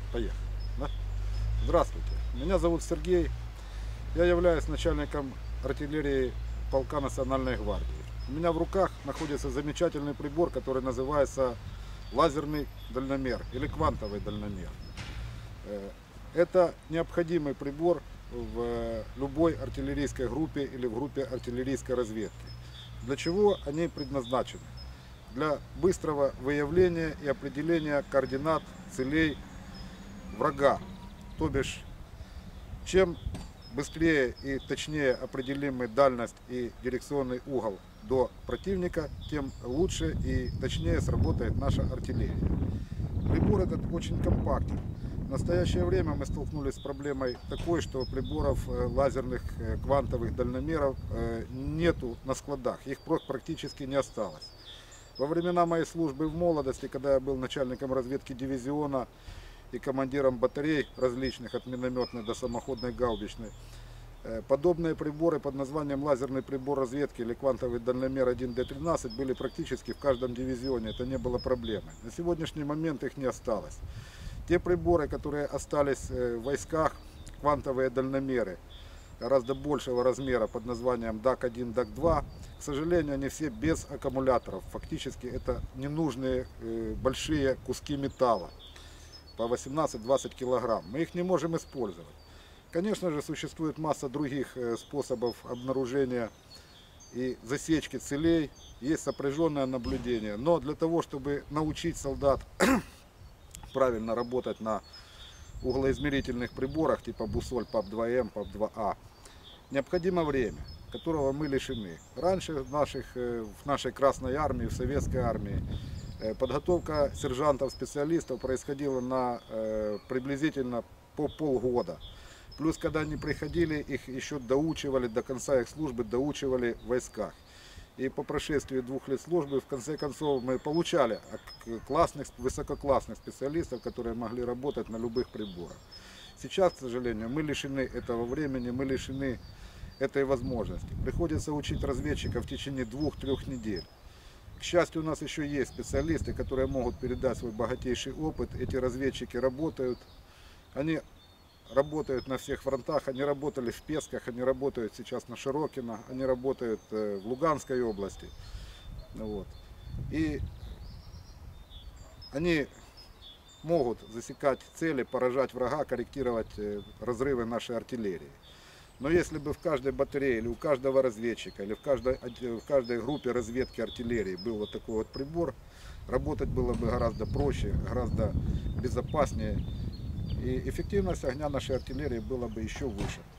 Поехали. Да? Здравствуйте, меня зовут Сергей. Я являюсь начальником артиллерии полка Национальной гвардии. У меня в руках находится замечательный прибор, который называется лазерный дальномер или квантовый дальномер. Это необходимый прибор в любой артиллерийской группе или в группе артиллерийской разведки. Для чего они предназначены? Для быстрого выявления и определения координат целей врага. То бишь, чем быстрее и точнее определим мы дальность и дирекционный угол до противника, тем лучше и точнее сработает наша артиллерия. Прибор этот очень компактен. В настоящее время мы столкнулись с проблемой такой, что приборов лазерных квантовых дальномеров нету на складах, их практически не осталось. Во времена моей службы в молодости, когда я был начальником разведки дивизиона и командиром батарей различных, от минометной до самоходной гаубичной, подобные приборы под названием лазерный прибор разведки или квантовый дальномер 1D13 были практически в каждом дивизионе, это не было проблемой. На сегодняшний момент их не осталось. Те приборы, которые остались в войсках, квантовые дальномеры гораздо большего размера под названием ДАК-1, ДАК-2, к сожалению, они все без аккумуляторов. Фактически это ненужные большие куски металла по 18-20 килограмм. Мы их не можем использовать. Конечно же, существует масса других способов обнаружения и засечки целей, есть сопряженное наблюдение. Но для того, чтобы научить солдат правильно работать на углоизмерительных приборах типа бусоль ПАП-2М, ПАП-2А, необходимо время, которого мы лишены. Раньше в нашей Красной Армии, в Советской Армии, подготовка сержантов-специалистов происходила на приблизительно по полгода. Плюс, когда они приходили, их еще доучивали, до конца их службы доучивали в войсках. И по прошествии 2 лет службы, в конце концов, мы получали классных, высококлассных специалистов, которые могли работать на любых приборах. Сейчас, к сожалению, мы лишены этого времени, мы лишены этой возможности. Приходится учить разведчиков в течение 2-3 недель. К счастью, у нас еще есть специалисты, которые могут передать свой богатейший опыт. Эти разведчики работают. Они работают на всех фронтах, они работали в Песках, они работают сейчас на Широкино, они работают в Луганской области. Вот. И они могут засекать цели, поражать врага, корректировать разрывы нашей артиллерии. Но если бы в каждой батарее или у каждого разведчика, или в каждой группе разведки артиллерии был вот такой вот прибор, работать было бы гораздо проще, гораздо безопаснее. И эффективность огня нашей артиллерии была бы еще выше.